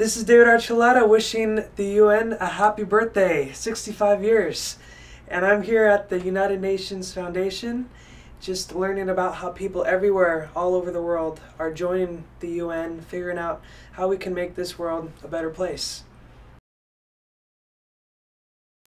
This is David Archuleta wishing the UN a happy birthday, 65 years. And I'm here at the United Nations Foundation, just learning about how people everywhere, all over the world, are joining the UN, figuring out how we can make this world a better place.